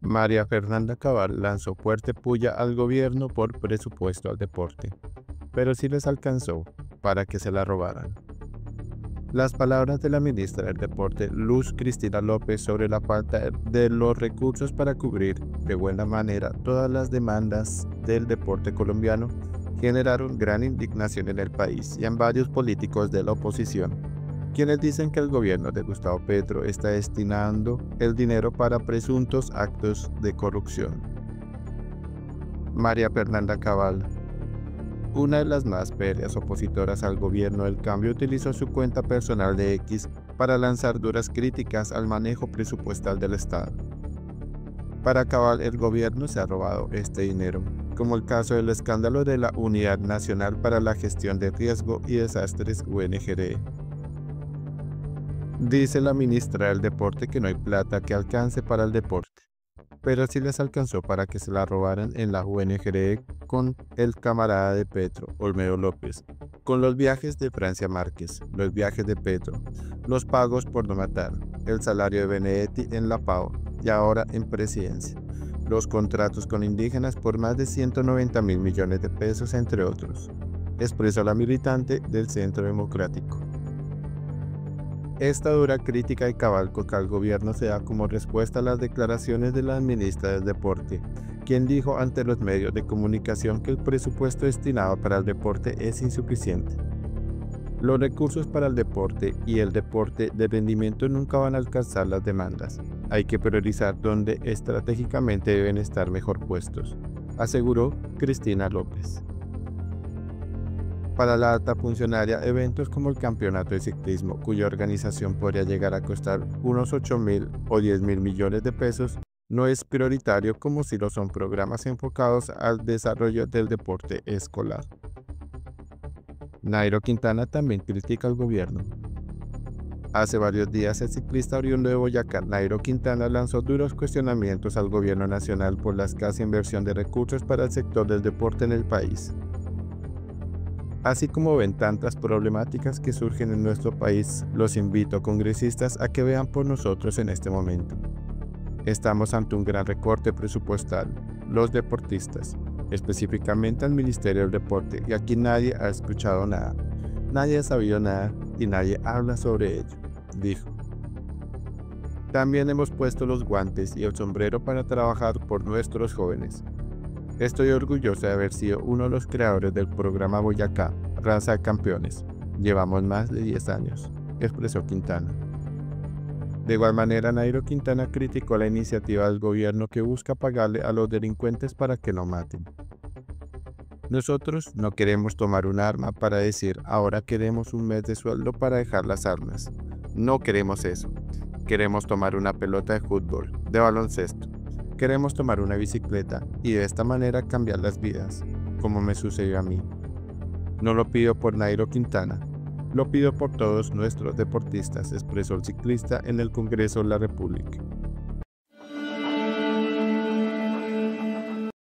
María Fernanda Cabal lanzó fuerte puya al gobierno por presupuesto al deporte, pero sí les alcanzó para que se la robaran. Las palabras de la ministra del Deporte, Luz Cristina López, sobre la falta de los recursos para cubrir de buena manera todas las demandas del deporte colombiano generaron gran indignación en el país y en varios políticos de la oposición, quienes dicen que el gobierno de Gustavo Petro está destinando el dinero para presuntos actos de corrupción. María Fernanda Cabal, una de las más férreas opositoras al gobierno del cambio, utilizó su cuenta personal de X para lanzar duras críticas al manejo presupuestal del Estado. Para Cabal, el gobierno se ha robado este dinero, como el caso del escándalo de la Unidad Nacional para la Gestión de Riesgo y Desastres UNGRE. Dice la ministra del Deporte que no hay plata que alcance para el deporte, pero sí les alcanzó para que se la robaran en la UNGRE con el camarada de Petro, Olmedo López, con los viajes de Francia Márquez, los viajes de Petro, los pagos por no matar, el salario de Benedetti en la PAO y ahora en Presidencia, los contratos con indígenas por más de 190.000 millones de pesos, entre otros, expresó la militante del Centro Democrático. Esta dura crítica de Cabal contra el gobierno se da como respuesta a las declaraciones de la ministra del Deporte, quien dijo ante los medios de comunicación que el presupuesto destinado para el deporte es insuficiente. Los recursos para el deporte y el deporte de rendimiento nunca van a alcanzar las demandas. Hay que priorizar donde estratégicamente deben estar mejor puestos, aseguró Cristina López. Para la alta funcionaria, eventos como el campeonato de ciclismo, cuya organización podría llegar a costar unos 8.000 o 10.000 millones de pesos, no es prioritario como si lo son programas enfocados al desarrollo del deporte escolar. Nairo Quintana también critica al gobierno. Hace varios días, el ciclista oriundo de Boyacá, Nairo Quintana, lanzó duros cuestionamientos al gobierno nacional por la escasa inversión de recursos para el sector del deporte en el país. Así como ven tantas problemáticas que surgen en nuestro país, los invito, congresistas, a que vean por nosotros en este momento. Estamos ante un gran recorte presupuestal, los deportistas, específicamente al Ministerio del Deporte, y aquí nadie ha escuchado nada, nadie ha sabido nada y nadie habla sobre ello, dijo. También hemos puesto los guantes y el sombrero para trabajar por nuestros jóvenes. Estoy orgulloso de haber sido uno de los creadores del programa Boyacá, Raza de Campeones. Llevamos más de 10 años, expresó Quintana. De igual manera, Nairo Quintana criticó la iniciativa del gobierno que busca pagarle a los delincuentes para que no maten. Nosotros no queremos tomar un arma para decir ahora queremos un mes de sueldo para dejar las armas. No queremos eso. Queremos tomar una pelota de fútbol, de baloncesto. Queremos tomar una bicicleta y de esta manera cambiar las vidas, como me sucedió a mí. No lo pido por Nairo Quintana, lo pido por todos nuestros deportistas, expresó el ciclista en el Congreso de la República.